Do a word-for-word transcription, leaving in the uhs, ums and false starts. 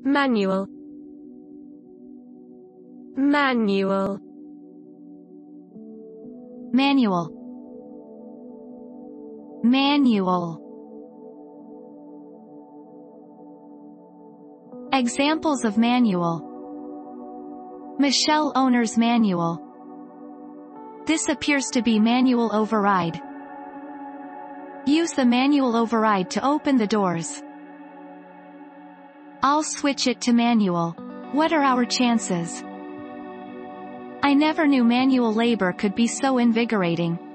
Manual. Manual. Manual. Manual. Examples of manual. Michelle Owner's manual. This appears to be manual override. Use the manual override to open the doors. I'll switch it to manual. What are our chances? I never knew manual labor could be so invigorating.